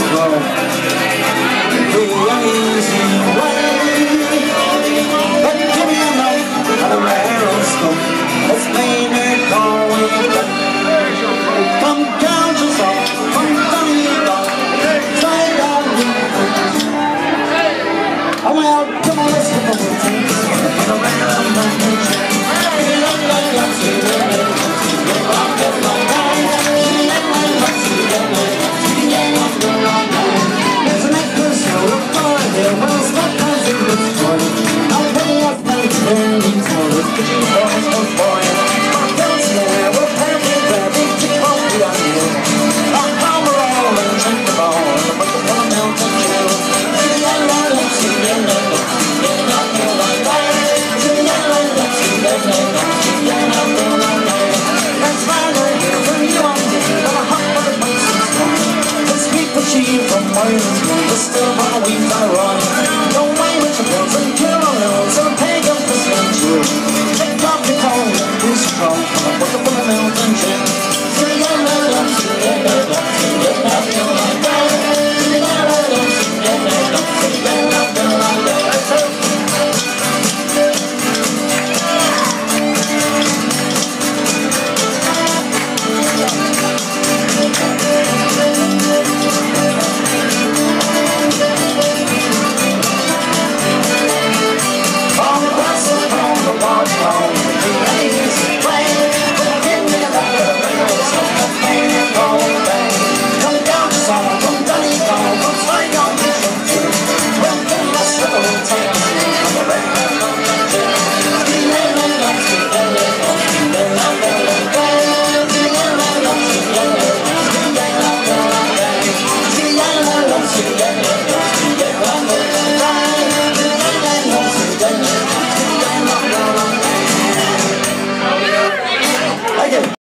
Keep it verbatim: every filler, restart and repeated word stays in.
grow. The uneasy way, but give me a note at a rattlesnake. Let's play that call with the come count yourself, come funny dog, try down the oh well, come on, let's go for the team. Around my kitchen, get up like I'm sitting. Still on a week I run. Don't mind what you want and kill on hills and pay up the century. Take off your coat and be strong. Look up on the mountain gym. See you later, see you later.